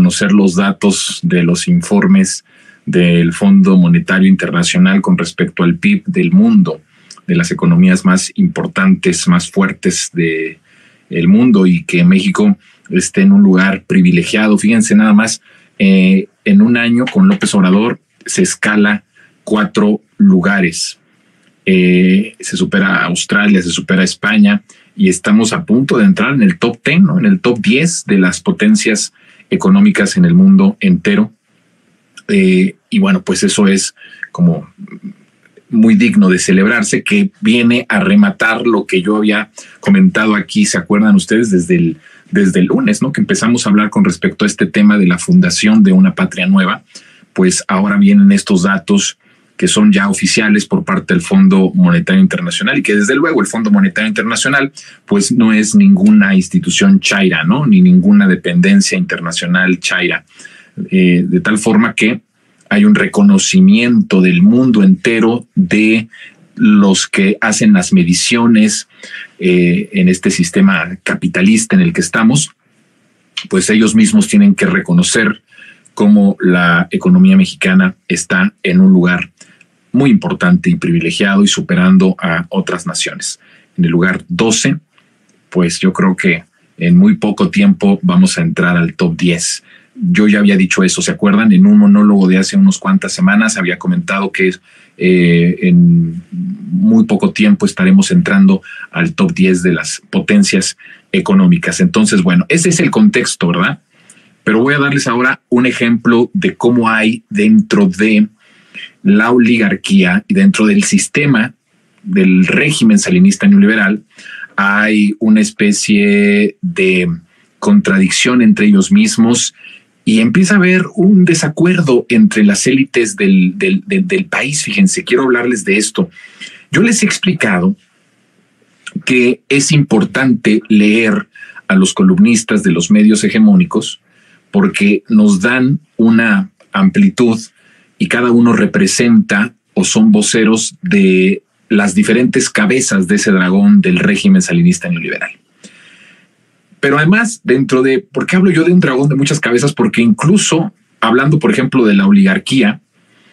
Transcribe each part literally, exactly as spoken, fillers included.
conocer los datos de los informes del Fondo Monetario Internacional con respecto al P I B del mundo, de las economías más importantes, más fuertes del mundo, y que México esté en un lugar privilegiado. Fíjense nada más, eh, en un año con López Obrador se escala cuatro lugares. Eh, se supera a Australia, se supera a España, y estamos a punto de entrar en el top diez, ¿no? En el top diez de las potencias económicas en el mundo entero. Eh, y bueno, pues eso es como muy digno de celebrarse, que viene a rematar lo que yo había comentado aquí, ¿se acuerdan ustedes? Desde el, desde el lunes, ¿no? Que empezamos a hablar con respecto a este tema de la fundación de una patria nueva. Pues ahora vienen estos datos que son ya oficiales por parte del Fondo Monetario Internacional, y que desde luego el Fondo Monetario Internacional pues no es ninguna institución chaira, ¿no? Ni ninguna dependencia internacional chaira, eh, de tal forma que hay un reconocimiento del mundo entero de los que hacen las mediciones eh, en este sistema capitalista en el que estamos. Pues ellos mismos tienen que reconocer cómo la economía mexicana está en un lugar muy importante y privilegiado y superando a otras naciones. En el lugar doce, pues yo creo que en muy poco tiempo vamos a entrar al top diez. Yo ya había dicho eso, ¿se acuerdan? En un monólogo de hace unos cuantas semanas había comentado que eh, en muy poco tiempo estaremos entrando al top diez de las potencias económicas. Entonces, bueno, ese es el contexto, ¿verdad? Pero voy a darles ahora un ejemplo de cómo hay dentro de la oligarquía y dentro del sistema del régimen salinista neoliberal hay una especie de contradicción entre ellos mismos, y empieza a haber un desacuerdo entre las élites del, del, del, del país. Fíjense, quiero hablarles de esto. Yo les he explicado que es importante leer a los columnistas de los medios hegemónicos porque nos dan una amplitud y cada uno representa o son voceros de las diferentes cabezas de ese dragón del régimen salinista neoliberal. Pero además, dentro de, ¿por qué hablo yo de un dragón de muchas cabezas? Porque incluso hablando, por ejemplo, de la oligarquía,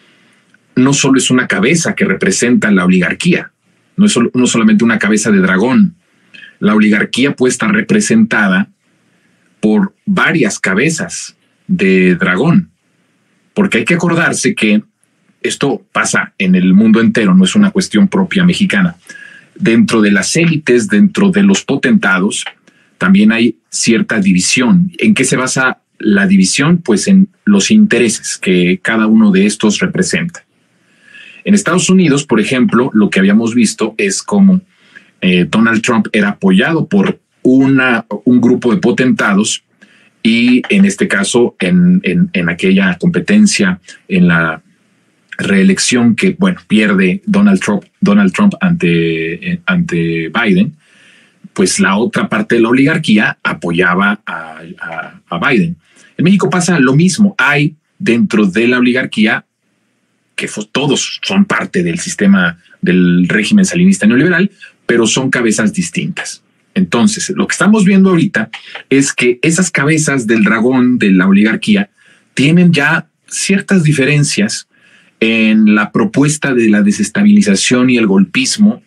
no solo es una cabeza que representa la oligarquía, no es solo, no solamente una cabeza de dragón. La oligarquía puede estar representada por varias cabezas de dragón, porque hay que acordarse que esto pasa en el mundo entero, no es una cuestión propia mexicana. Dentro de las élites, dentro de los potentados, también hay cierta división. ¿En qué se basa la división? Pues en los intereses que cada uno de estos representa. En Estados Unidos, por ejemplo, lo que habíamos visto es cómo eh, Donald Trump era apoyado por una, un grupo de potentados, y en este caso, en, en, en aquella competencia, en la reelección que, bueno, pierde Donald Trump, Donald Trump ante, eh, ante Biden, pues la otra parte de la oligarquía apoyaba a, a, a Biden. En México pasa lo mismo. Hay dentro de la oligarquía, que todos son parte del sistema del régimen salinista neoliberal, pero son cabezas distintas. Entonces, lo que estamos viendo ahorita es que esas cabezas del dragón de la oligarquía tienen ya ciertas diferencias en la propuesta de la desestabilización y el golpismo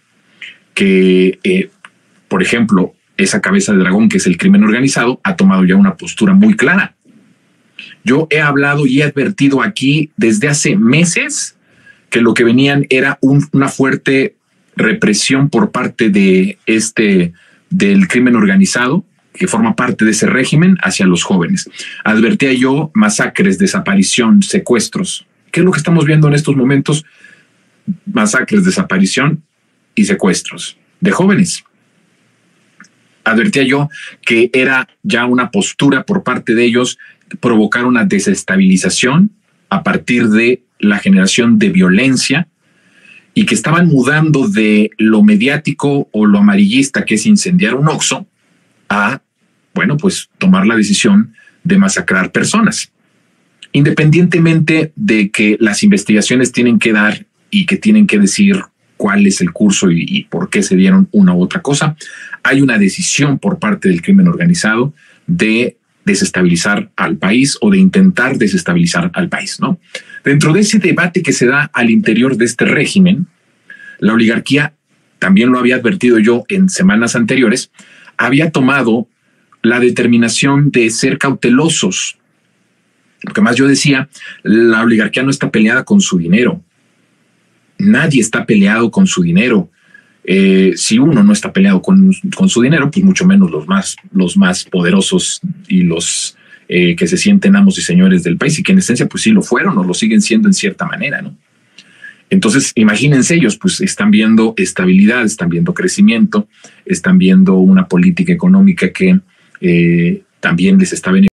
que, eh, por ejemplo, esa cabeza de dragón, que es el crimen organizado, ha tomado ya una postura muy clara. Yo he hablado y he advertido aquí desde hace meses que lo que venían era un, una fuerte represión por parte de este, del crimen organizado, que forma parte de ese régimen, hacia los jóvenes. Advertía yo masacres, desaparición, secuestros. ¿Qué es lo que estamos viendo en estos momentos? Masacres, desaparición y secuestros de jóvenes. Advertía yo que era ya una postura por parte de ellos provocar una desestabilización a partir de la generación de violencia, y que estaban mudando de lo mediático o lo amarillista, que es incendiar un Oxxo, a, bueno, pues tomar la decisión de masacrar personas. Independientemente de que las investigaciones tienen que dar y que tienen que decir cuál es el curso y, y por qué se dieron una u otra cosa, hay una decisión por parte del crimen organizado de desestabilizar al país o de intentar desestabilizar al país, ¿no? Dentro de ese debate que se da al interior de este régimen, la oligarquía, también lo había advertido yo en semanas anteriores, había tomado la determinación de ser cautelosos. Porque más yo decía, la oligarquía no está peleada con su dinero. Nadie está peleado con su dinero. Eh, si uno no está peleado con, con su dinero, pues mucho menos los más, los más poderosos y los eh, que se sienten amos y señores del país, y que en esencia pues sí lo fueron o lo siguen siendo en cierta manera, ¿no? Entonces, imagínense, ellos pues están viendo estabilidad, están viendo crecimiento, están viendo una política económica que eh, también les está beneficiando